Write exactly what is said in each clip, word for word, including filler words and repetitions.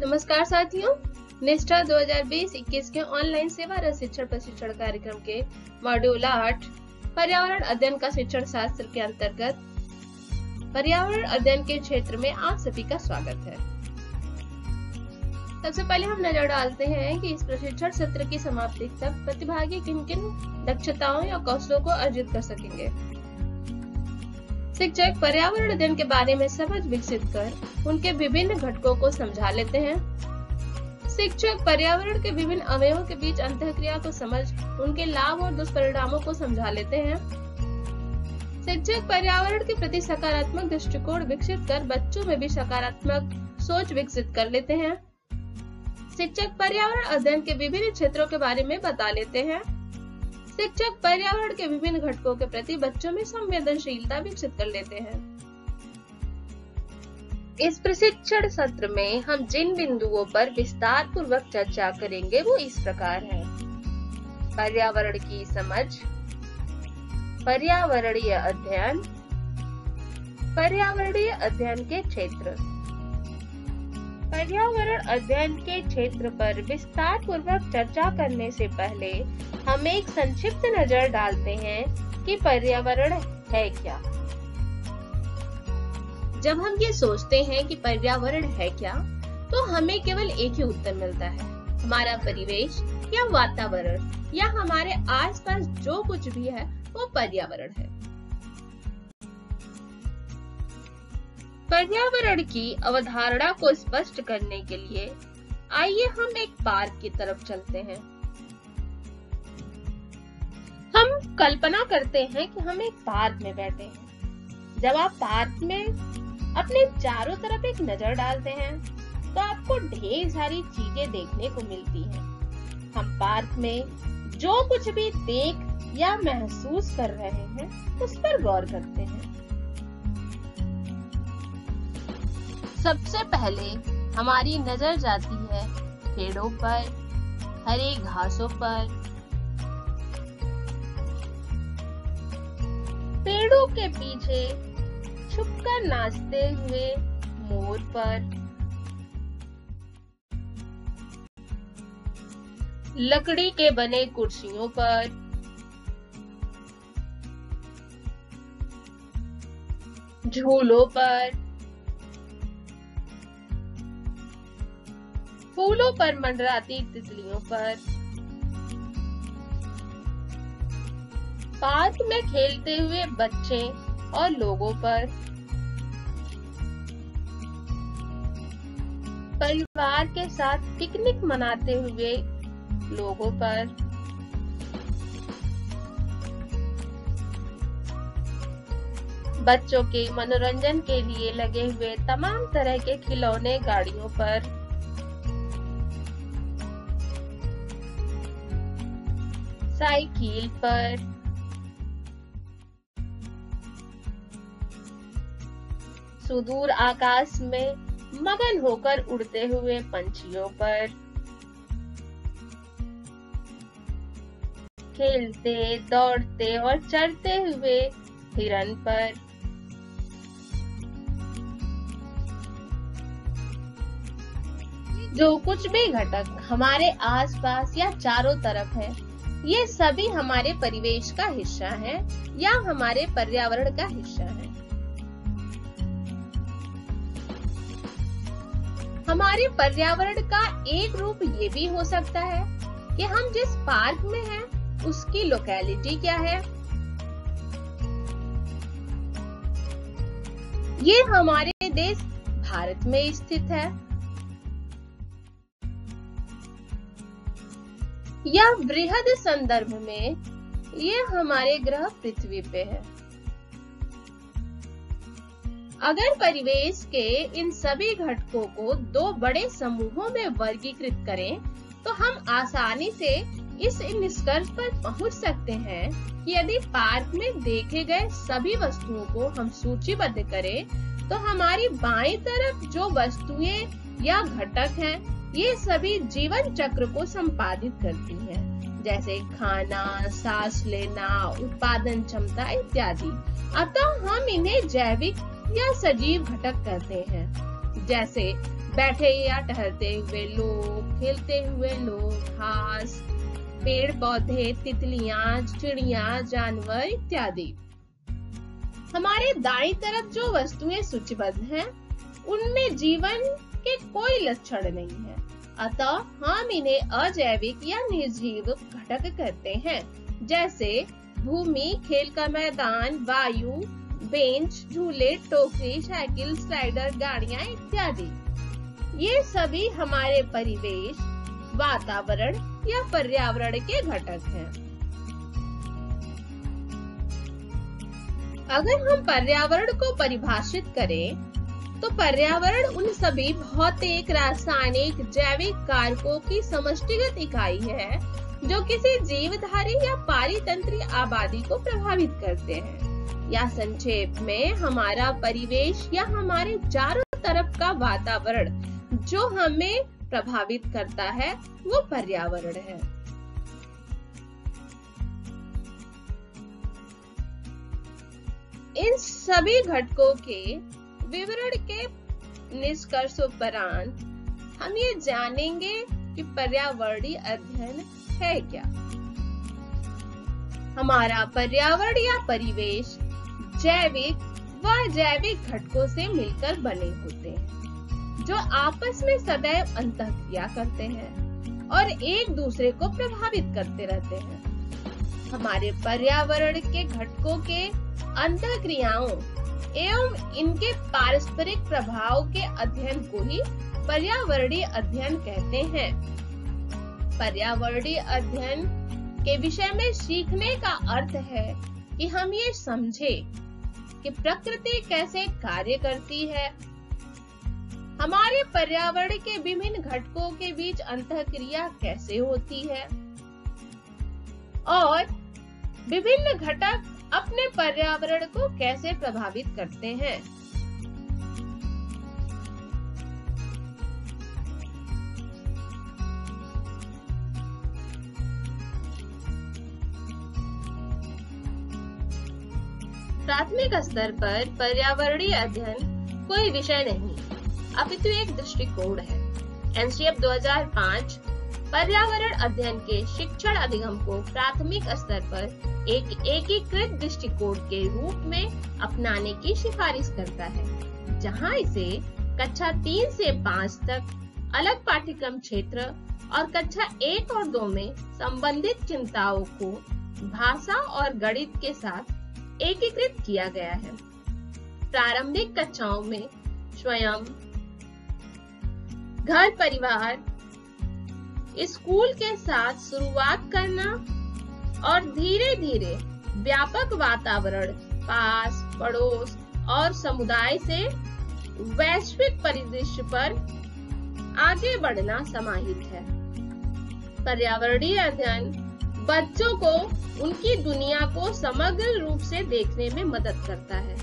नमस्कार साथियों, निष्ठा दो हज़ार बीस इक्कीस के ऑनलाइन सेवारत शिक्षण प्रशिक्षण कार्यक्रम के मॉड्यूल आठ पर्यावरण अध्ययन का शिक्षण शास्त्र के अंतर्गत पर्यावरण अध्ययन के क्षेत्र में आप सभी का स्वागत है। सबसे पहले हम नजर डालते हैं कि इस प्रशिक्षण सत्र की समाप्ति तक प्रतिभागी किन किन दक्षताओं या कौशलों को अर्जित कर सकेंगे। शिक्षक पर्यावरण अध्ययन के बारे में समझ विकसित कर उनके विभिन्न घटकों को समझा लेते हैं। शिक्षक पर्यावरण के विभिन्न अवयवों के बीच अंतःक्रिया को समझ उनके लाभ और दुष्परिणामों को समझा लेते हैं। शिक्षक पर्यावरण के प्रति सकारात्मक दृष्टिकोण विकसित कर बच्चों में भी सकारात्मक सोच विकसित कर लेते हैं। शिक्षक पर्यावरण अध्ययन के विभिन्न क्षेत्रों के बारे में बता लेते हैं। शिक्षक पर्यावरण के विभिन्न घटकों के प्रति बच्चों में संवेदनशीलता विकसित कर लेते हैं। इस प्रशिक्षण सत्र में हम जिन बिंदुओं पर विस्तार पूर्वक चर्चा करेंगे वो इस प्रकार है। पर्यावरण की समझ, पर्यावरणीय अध्ययन, पर्यावरणीय अध्ययन के क्षेत्र। पर्यावरण अध्ययन के क्षेत्र पर विस्तार पूर्वक चर्चा करने से पहले हम एक संक्षिप्त नजर डालते हैं कि पर्यावरण है क्या। जब हम ये सोचते हैं कि पर्यावरण है क्या, तो हमें केवल एक ही उत्तर मिलता है, हमारा परिवेश या वातावरण या हमारे आसपास जो कुछ भी है वो पर्यावरण है। पर्यावरण की अवधारणा को स्पष्ट करने के लिए आइए हम एक पार्क की तरफ चलते हैं। हम कल्पना करते हैं कि हम एक पार्क में बैठे हैं। जब आप पार्क में अपने चारों तरफ एक नजर डालते हैं तो आपको ढेर सारी चीजें देखने को मिलती हैं। हम पार्क में जो कुछ भी देख या महसूस कर रहे हैं उस पर गौर करते हैं। सबसे पहले हमारी नजर जाती है पेड़ों पर, हरे घासों पर। पेड़ों के पीछे छुपकर नाचते हुए मोर पर, लकड़ी के बने कुर्सियों पर, झूलों पर, फूलों पर मंडराती तितलियों पर, पार्क में खेलते हुए बच्चे और लोगों पर, परिवार के साथ पिकनिक मनाते हुए लोगों पर, बच्चों के मनोरंजन के लिए लगे हुए तमाम तरह के खिलौने गाड़ियों पर, साइकिल पर, सुदूर आकाश में मगन होकर उड़ते हुए पंछियों पर, खेलते, दौड़ते और चढ़ते हुए हिरन पर, जो कुछ भी घटक हमारे आसपास या चारों तरफ है, ये सभी हमारे परिवेश का हिस्सा है या हमारे पर्यावरण का हिस्सा है। हमारे पर्यावरण का एक रूप ये भी हो सकता है कि हम जिस पार्क में हैं, उसकी लोकेलिटी क्या है। ये हमारे देश भारत में स्थित है या बृहद संदर्भ में ये हमारे ग्रह पृथ्वी पे है। अगर परिवेश के इन सभी घटकों को दो बड़े समूहों में वर्गीकृत करें तो हम आसानी से इस निष्कर्ष पर पहुंच सकते हैं कि यदि पार्क में देखे गए सभी वस्तुओं को हम सूचीबद्ध करें तो हमारी बाईं तरफ जो वस्तुएं या घटक हैं, ये सभी जीवन चक्र को संपादित करती हैं, जैसे खाना, सांस लेना, उत्पादन क्षमता इत्यादि। अतः हम इन्हें जैविक या सजीव घटक कहते हैं। जैसे बैठे या टहलते हुए लोग, खेलते हुए लोग, घास, पेड़ पौधे, तितलियां, चिड़िया, जानवर इत्यादि। हमारे दाईं तरफ जो वस्तुएं सूचीबद्ध हैं, उनमें जीवन के कोई लक्षण नहीं है, अतः हम इन्हें अजैविक या निर्जीव घटक कहते हैं, जैसे भूमि, खेल का मैदान, वायु, बेंच, झूले, टोकरी, साइकिल, स्लाइडर, गाड़ियां इत्यादि। ये सभी हमारे परिवेश, वातावरण या पर्यावरण के घटक हैं। अगर हम पर्यावरण को परिभाषित करें, तो पर्यावरण उन सभी भौतिक, रासायनिक, जैविक कारकों की समष्टिगत इकाई है जो किसी जीवधारी या पारितंत्रीय आबादी को प्रभावित करते हैं, या संक्षेप में हमारा परिवेश या हमारे चारों तरफ का वातावरण जो हमें प्रभावित करता है वो पर्यावरण है। इन सभी घटकों के विवरण के निष्कर्षोपरांत हम ये जानेंगे कि पर्यावरणीय अध्ययन है क्या। हमारा पर्यावरण या परिवेश जैविक व अजैविक घटकों से मिलकर बने होते हैं, जो आपस में सदैव अंतःक्रिया करते हैं और एक दूसरे को प्रभावित करते रहते हैं। हमारे पर्यावरण के घटकों के अंतःक्रियाओं एवं इनके पारस्परिक प्रभाव के अध्ययन को ही पर्यावरणीय अध्ययन कहते हैं। पर्यावरणीय अध्ययन के विषय में सीखने का अर्थ है कि हम ये समझें कि प्रकृति कैसे कार्य करती है, हमारे पर्यावरण के विभिन्न घटकों के बीच अंतःक्रिया कैसे होती है और विभिन्न घटक अपने पर्यावरण को कैसे प्रभावित करते हैं। प्राथमिक स्तर पर पर्यावरणीय अध्ययन कोई विषय नहीं, अपितु एक दृष्टिकोण है। एन सी एफ दो हज़ार पाँच पर्यावरण अध्ययन के शिक्षण अधिगम को प्राथमिक स्तर पर एक एकीकृत दृष्टिकोण के रूप में अपनाने की सिफारिश करता है, जहां इसे कक्षा तीन से पाँच तक अलग पाठ्यक्रम क्षेत्र और कक्षा एक और दो में संबंधित चिंताओं को भाषा और गणित के साथ एकीकृत किया गया है। प्रारंभिक कक्षाओं में स्वयं, घर परिवार, स्कूल के साथ शुरुआत करना और धीरे धीरे व्यापक वातावरण, पास पड़ोस और समुदाय से वैश्विक परिदृश्य पर आगे बढ़ना समाहित है। पर्यावरणीय अध्ययन बच्चों को उनकी दुनिया को समग्र रूप से देखने में मदद करता है।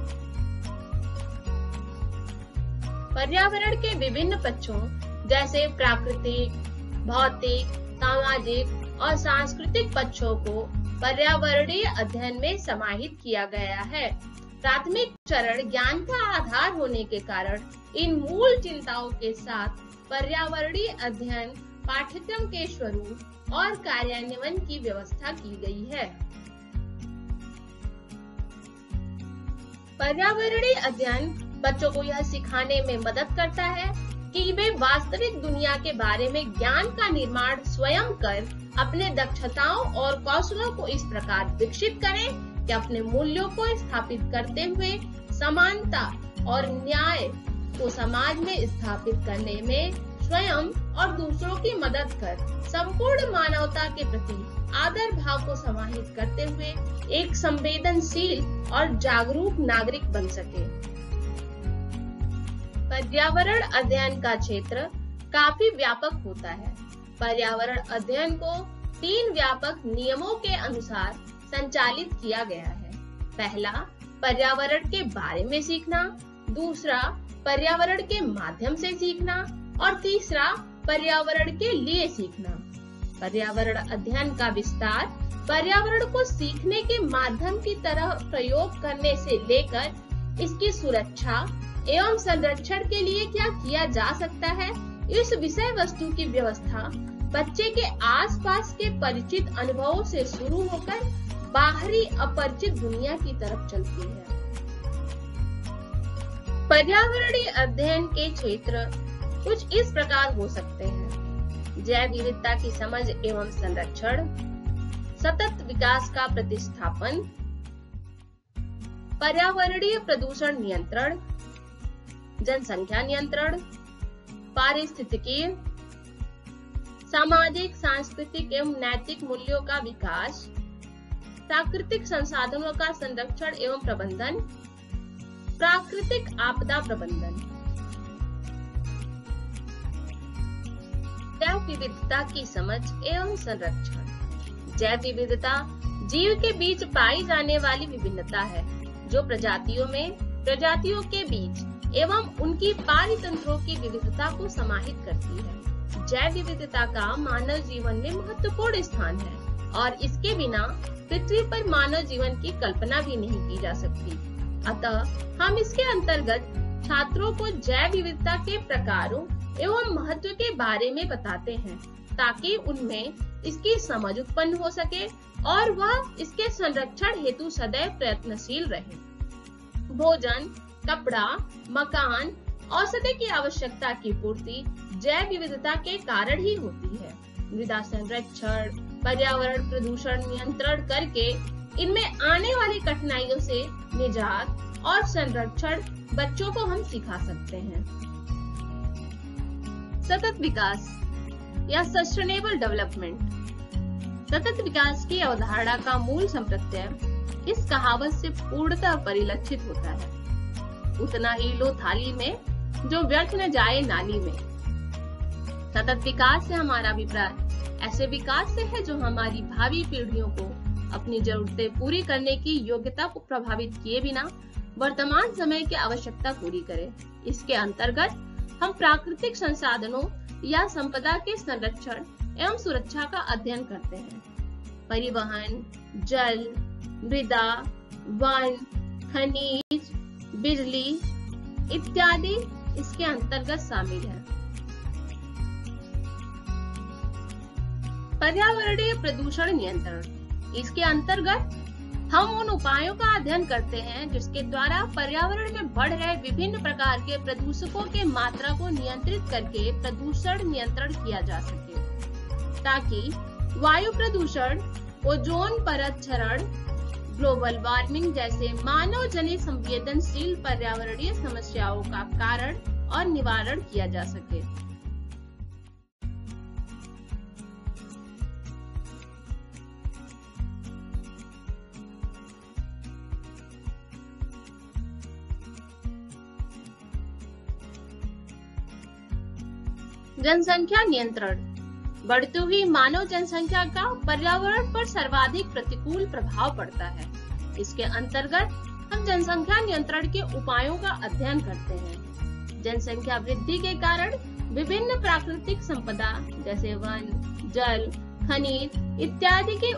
पर्यावरण के विभिन्न पक्षों जैसे प्राकृतिक, भौतिक, सामाजिक और सांस्कृतिक पक्षों को पर्यावरणीय अध्ययन में समाहित किया गया है। प्राथमिक चरण ज्ञान का आधार होने के कारण इन मूल चिंताओं के साथ पर्यावरणीय अध्ययन पाठ्यक्रम के स्वरूप और कार्यान्वयन की व्यवस्था की गई है। पर्यावरणीय अध्ययन बच्चों को यह सिखाने में मदद करता है कि वे वास्तविक दुनिया के बारे में ज्ञान का निर्माण स्वयं कर अपने दक्षताओं और कौशलों को इस प्रकार विकसित करें कि अपने मूल्यों को स्थापित करते हुए समानता और न्याय को समाज में स्थापित करने में स्वयं और दूसरों की मदद कर संपूर्ण मानवता के प्रति आदर भाव को समाहित करते हुए एक संवेदनशील और जागरूक नागरिक बन सके। पर्यावरण अध्ययन का क्षेत्र काफी व्यापक होता है। पर्यावरण अध्ययन को तीन व्यापक नियमों के अनुसार संचालित किया गया है। पहला, पर्यावरण के बारे में सीखना। दूसरा, पर्यावरण के माध्यम से सीखना। और तीसरा, पर्यावरण के लिए सीखना। पर्यावरण अध्ययन का विस्तार पर्यावरण को सीखने के माध्यम की तरह प्रयोग करने से लेकर इसकी सुरक्षा एवं संरक्षण के लिए क्या किया जा सकता है, इस विषय वस्तु की व्यवस्था बच्चे के आसपास के परिचित अनुभवों से शुरू होकर बाहरी अपरिचित दुनिया की तरफ चलती है। पर्यावरणीय अध्ययन के क्षेत्र कुछ इस प्रकार हो सकते हैं: जैव विविधता की समझ एवं संरक्षण, सतत विकास का प्रतिस्थापन, पर्यावरणीय प्रदूषण नियंत्रण, जनसंख्या नियंत्रण, पारिस्थितिकी, सामाजिक, सांस्कृतिक एवं नैतिक मूल्यों का विकास, प्राकृतिक संसाधनों का संरक्षण एवं प्रबंधन, प्राकृतिक आपदा प्रबंधन। जैव विविधता की समझ एवं संरक्षण। जैव विविधता जीव के बीच पाई जाने वाली विभिन्नता है जो प्रजातियों में, प्रजातियों के बीच एवं उनकी पारितंत्रों की विविधता को समाहित करती है। जैव विविधता का मानव जीवन में महत्वपूर्ण स्थान है और इसके बिना पृथ्वी पर मानव जीवन की कल्पना भी नहीं की जा सकती। अतः हम इसके अंतर्गत छात्रों को जैव विविधता के प्रकारों एवं महत्व के बारे में बताते हैं ताकि उनमें इसकी समझ उत्पन्न हो सके और वह इसके संरक्षण हेतु सदैव प्रयत्नशील रहे। भोजन, कपड़ा, मकान, औषधि की आवश्यकता की पूर्ति जैव विविधता के कारण ही होती है। मृदा संरक्षण, पर्यावरण प्रदूषण नियंत्रण करके इनमें आने वाली कठिनाइयों से निजात और संरक्षण बच्चों को हम सिखा सकते हैं। सतत विकास या सस्टेनेबल डेवलपमेंट। सतत विकास की अवधारणा का मूल संप्रत्यय इस कहावत से पूर्णतः परिलक्षित होता है: उतना ही लो थाली में जो व्यर्थ न जाए नाली में। सतत विकास से हमारा अभिप्राय ऐसे विकास से है जो हमारी भावी पीढ़ियों को अपनी जरूरतें पूरी करने की योग्यता को प्रभावित किए बिना वर्तमान समय की आवश्यकता पूरी करे। इसके अंतर्गत हम प्राकृतिक संसाधनों या संपदा के संरक्षण एवं सुरक्षा का अध्ययन करते हैं। परिवहन, जल, मृदा, वन, खनिज, बिजली इत्यादि इसके अंतर्गत शामिल है। पर्यावरणीय प्रदूषण नियंत्रण। इसके अंतर्गत हम उन उपायों का अध्ययन करते हैं जिसके द्वारा पर्यावरण में बढ़ रहे विभिन्न प्रकार के प्रदूषकों के मात्रा को नियंत्रित करके प्रदूषण नियंत्रण किया जा सके, ताकि वायु प्रदूषण, ओजोन परत क्षरण, ग्लोबल वार्मिंग जैसे मानव जनित संवेदनशील पर्यावरणीय समस्याओं का कारण और निवारण किया जा सके। जनसंख्या नियंत्रण। बढ़ती हुई मानव जनसंख्या का पर्यावरण पर सर्वाधिक प्रतिकूल प्रभाव पड़ता है। इसके अंतर्गत हम जनसंख्या नियंत्रण के उपायों का अध्ययन करते हैं। जनसंख्या वृद्धि के कारण विभिन्न प्राकृतिक संपदा जैसे वन, जल, खनिज इत्यादि के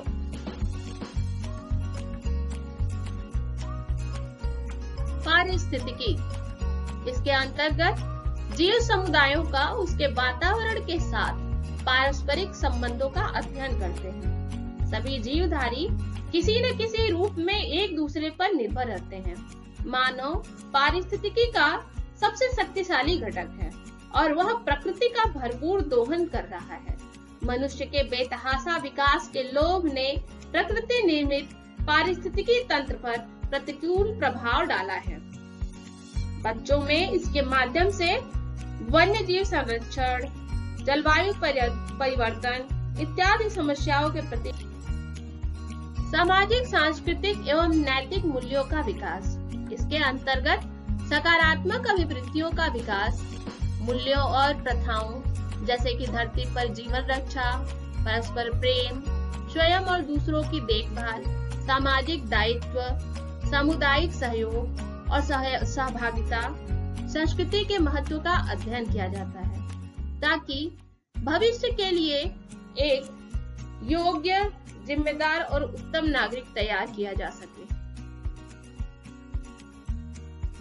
पारिस्थितिकी। इसके अंतर्गत जीव समुदायों का उसके वातावरण के साथ पारस्परिक संबंधों का अध्ययन करते हैं। सभी जीवधारी किसी न किसी रूप में एक दूसरे पर निर्भर रहते हैं। मानव पारिस्थितिकी का सबसे शक्तिशाली घटक है और वह प्रकृति का भरपूर दोहन कर रहा है। मनुष्य के बेतहाशा विकास के लोभ ने प्रकृति निर्मित पारिस्थितिकी तंत्र पर प्रतिकूल प्रभाव डाला है। बच्चों में इसके माध्यम से वन्य जीव संरक्षण, जलवायु परिवर्तन इत्यादि समस्याओं के प्रति सामाजिक, सांस्कृतिक एवं नैतिक मूल्यों का विकास। इसके अंतर्गत सकारात्मक अभिवृत्तियों का विकास, मूल्यों और प्रथाओं जैसे कि धरती पर जीवन रक्षा, परस्पर प्रेम, स्वयं और दूसरों की देखभाल, सामाजिक दायित्व, सामुदायिक सहयोग और सहभागिता, संस्कृति के महत्व का अध्ययन किया जाता है ताकि भविष्य के लिए एक योग्य, जिम्मेदार और उत्तम नागरिक तैयार किया जा सके।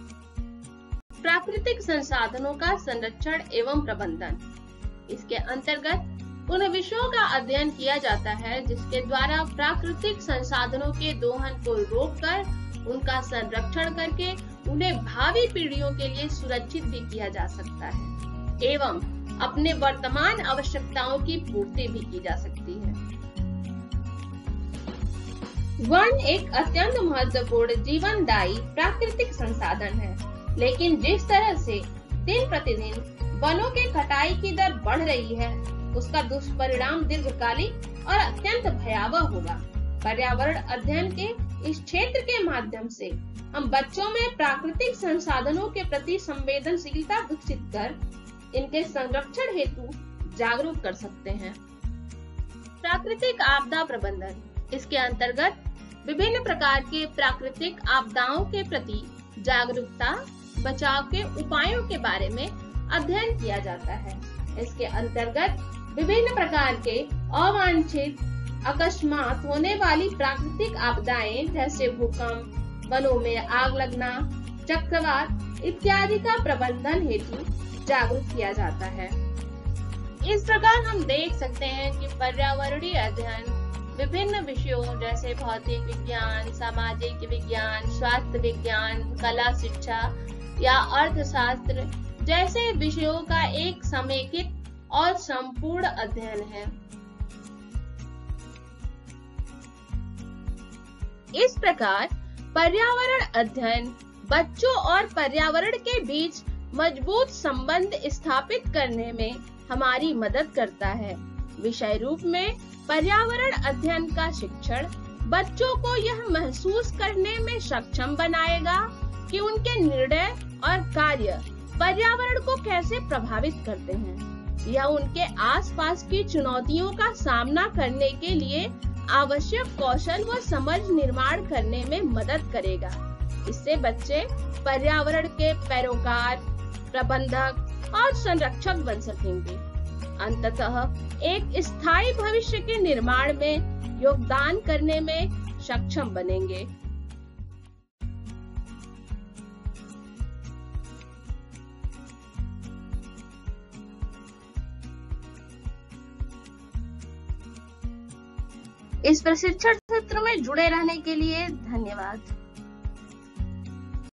प्राकृतिक संसाधनों का संरक्षण एवं प्रबंधन। इसके अंतर्गत उन विषयों का अध्ययन किया जाता है जिसके द्वारा प्राकृतिक संसाधनों के दोहन को रोककर उनका संरक्षण करके उन्हें भावी पीढ़ियों के लिए सुरक्षित भी किया जा सकता है एवं अपने वर्तमान आवश्यकताओं की पूर्ति भी की जा सकती है। वन एक अत्यंत महत्वपूर्ण जीवनदायी प्राकृतिक संसाधन है, लेकिन जिस तरह से दिन प्रतिदिन वनों के कटाई की दर बढ़ रही है, उसका दुष्परिणाम दीर्घकालिक और अत्यंत भयावह होगा। पर्यावरण अध्ययन के इस क्षेत्र के माध्यम से हम बच्चों में प्राकृतिक संसाधनों के प्रति संवेदनशीलता विकसित कर इनके संरक्षण हेतु जागरूक कर सकते हैं। प्राकृतिक आपदा प्रबंधन, इसके अंतर्गत विभिन्न प्रकार के प्राकृतिक आपदाओं के प्रति जागरूकता, बचाव के उपायों के बारे में अध्ययन किया जाता है। इसके अंतर्गत विभिन्न प्रकार के अवांछित अकस्मात होने वाली प्राकृतिक आपदाएं जैसे भूकंप, वनों में आग लगना, चक्रवात इत्यादि का प्रबंधन हेतु जागरूक किया जाता है। इस प्रकार हम देख सकते हैं कि पर्यावरणीय अध्ययन विभिन्न विषयों जैसे भौतिक विज्ञान, सामाजिक विज्ञान, स्वास्थ्य विज्ञान, कला शिक्षा या अर्थशास्त्र जैसे विषयों का एक समेकित और संपूर्ण अध्ययन है। इस प्रकार पर्यावरण अध्ययन बच्चों और पर्यावरण के बीच मजबूत संबंध स्थापित करने में हमारी मदद करता है। विषय रूप में पर्यावरण अध्ययन का शिक्षण बच्चों को यह महसूस करने में सक्षम बनाएगा कि उनके निर्णय और कार्य पर्यावरण को कैसे प्रभावित करते हैं। यह उनके आसपास की चुनौतियों का सामना करने के लिए आवश्यक कौशल व समझ निर्माण करने में मदद करेगा। इससे बच्चे पर्यावरण के पैरोकार, प्रबंधक और संरक्षक बन सकेंगे। अंततः एक स्थायी भविष्य के निर्माण में योगदान करने में सक्षम बनेंगे। इस प्रशिक्षण सत्र में जुड़े रहने के लिए धन्यवाद।